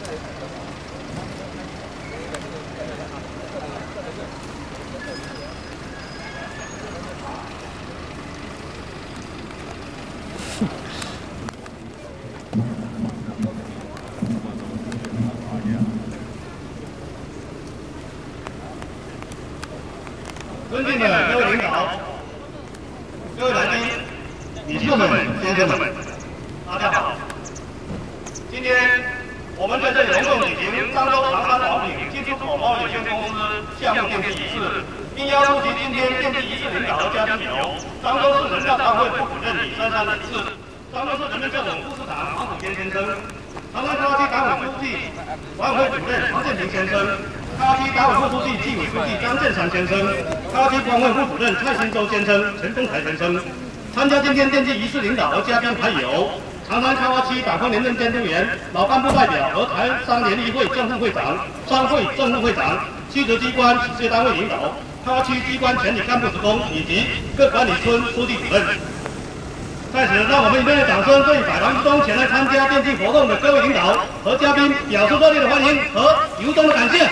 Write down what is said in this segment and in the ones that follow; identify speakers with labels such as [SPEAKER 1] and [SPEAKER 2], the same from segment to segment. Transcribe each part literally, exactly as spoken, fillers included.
[SPEAKER 1] 尊敬的各位领导、各位来宾、女士们、先生们，大家好！今天我们在这里隆重举行漳州长山王品进出口贸易有限公司项目奠基仪式，并邀出席今天奠基仪式领导的嘉宾有漳州市人大常会副主任李珊珊女士、漳州市人民政府副市长王虎坚先生、长山高级党委书记、管委会主任王建平先生。 高级党委副书记、纪委书记张振山先生，高级管委副主任蔡新洲先生、陈东台先生。参加今天奠基仪式领导和嘉宾还有长山开发区党风廉政监督员、老干部代表和台商联谊会正副会长、商会正副会长、区直机关事业单位领导、开发区机关全体干部职工以及各管理村书记主任。在此，让我们以热烈掌声对百忙之中前来参加奠基活动的各位领导和嘉宾表示热烈的欢迎和由衷的感谢。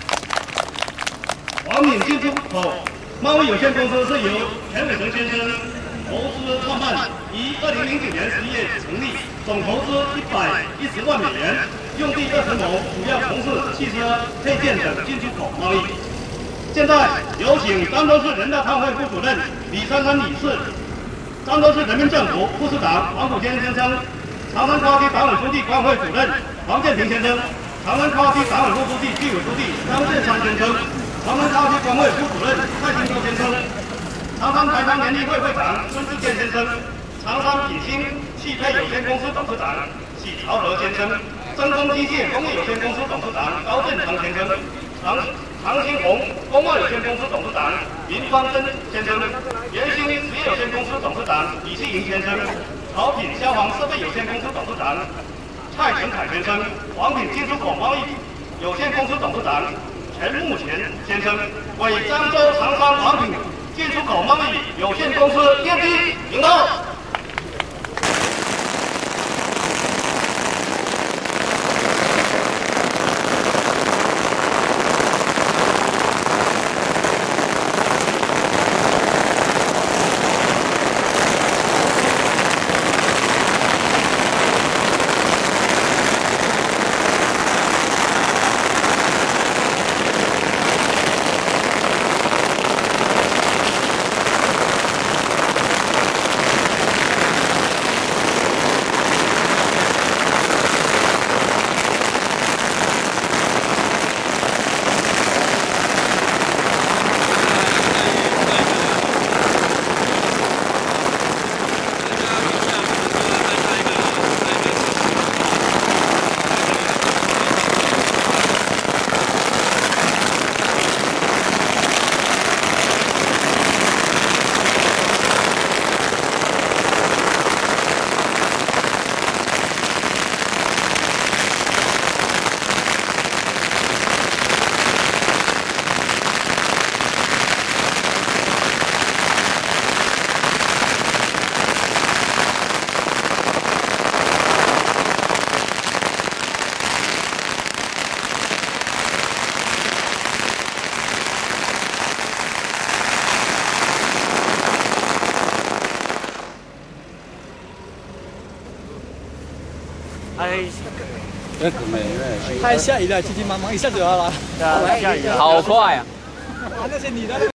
[SPEAKER 1] 王品进出口贸易有限公司是由田伟成先生投资创办，于二零零九年十一月成立，总投资一百一十万美元，用地二十亩，主要从事汽车配件等进出口贸易。现在有请漳州市人大常委会副主任李珊珊女士、漳州市人民政府副市长王虎坚先生、长山高级党委书记、管委会主任王建平先生、长山高级党委副书记、纪委书记张振山先生。 长山高级管委副主任蔡新洲先生，长山台商联谊会会长孙志健先生，长山品兴汽配有限公司董事长许朝和先生，真丰机械工业有限公司董事长高振成先生，长长兴红工贸有限公司董事长林方珍先生，元兴实业有限公司董事长李世营先生，好品消防设备有限公司董事长蔡成凯先生，王品进出口贸易有限公司董事长。 陈木前先生为漳州长山王品进出口贸易有限公司奠基领导。
[SPEAKER 2] 那可没了，
[SPEAKER 3] 太下雨了，急急忙忙一下就要了。
[SPEAKER 2] 好快啊！
[SPEAKER 3] 那些女的。